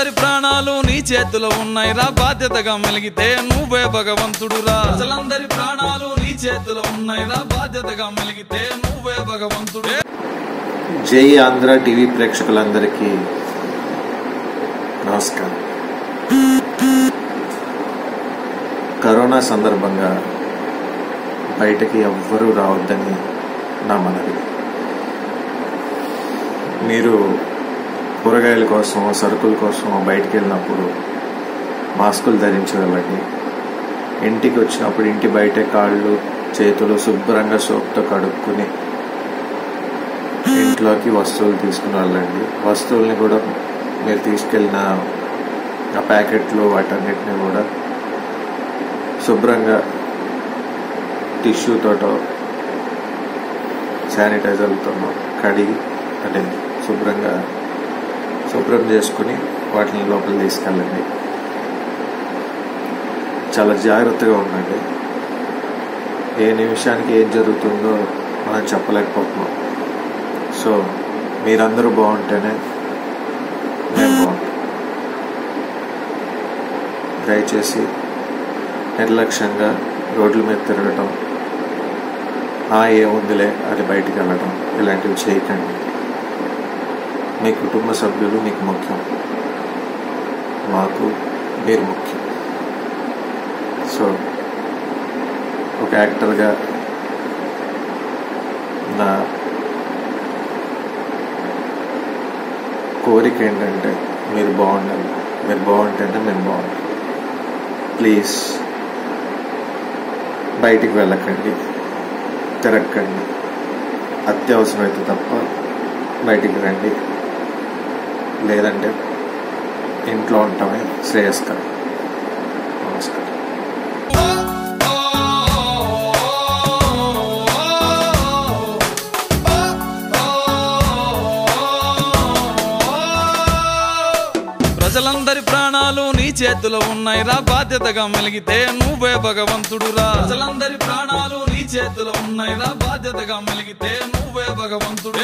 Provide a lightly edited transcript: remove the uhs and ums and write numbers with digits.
ప్రజలందరి ప్రాణాలు నీ చేతిలో ఉన్నాయిరా, బాధ్యతగా మెలిగితే నువ్వే భగవంతుడురా. ప్రజలందరి ప్రాణాలు నీ చేతిలో ఉన్నాయిరా, బాధ్యతగా మెలిగితే నువ్వే భగవంతుడే. జై ఆంధ్ర టీవీ ప్రేక్షకులందరికీ నమస్కారం. కరోనా సందర్భంగా బయటకి ఎవ్వరూ రావద్దని నా మనవి. మీరు కూరగాయల కోసం, సరుకుల కోసం బయటికి వెళ్ళినప్పుడు మాస్కులు ధరించి వెళ్ళండి. ఇంటికి వచ్చినప్పుడు ఇంటి బయటే కాళ్ళు చేతులు శుభ్రంగా సోప్తో కడుక్కుని ఇంట్లోకి వస్తువులు తీసుకుని వెళ్ళండి. వస్తువుల్ని కూడా మీరు తీసుకెళ్ళిన ఆ ప్యాకెట్లు వాటన్నిటిని కూడా శుభ్రంగా టిష్యూతోటో శానిటైజర్లతోనో కడిగి అంటే శుభ్రం చేసుకుని వాటిని లోపల తీసుకెళ్ళండి. చాలా జాగ్రత్తగా ఉండండి. ఏ నిమిషానికి ఏం జరుగుతుందో మనం చెప్పలేకపోతున్నాం. సో మీరందరూ బాగుంటేనే నేను బాగుంటాను. దయచేసి నిర్లక్ష్యంగా రోడ్ల మీద తిరగటం, ఏముందిలే అది బయటికి వెళ్ళటం ఇలాంటివి చేయకండి. మీ కుటుంబ సభ్యులు మీకు ముఖ్యం, మాకు మీరు ముఖ్యం. సో ఒక యాక్టర్గా నా కోరిక ఏంటంటే మీరు బాగుండాలి. మీరు బాగుంటేనే మేము బాగుంటాం. ప్లీజ్ బయటికి వెళ్ళకండి, తిరగకండి. అత్యవసరమైతే తప్ప బయటికి రండి, లేదంటే ఇంట్లో ఉండటమే శ్రేయస్కరం. నమస్కారం. ప్రజలందరి ప్రాణాలు నీ చేతిలో ఉన్నాయిరా, బాధ్యతగా మెలిగితే నువ్వే భగవంతుడురా. ప్రజలందరి ప్రాణాలు నీ చేతిలో ఉన్నాయిరా, బాధ్యతగా మెలిగితే నువ్వే భగవంతుడే.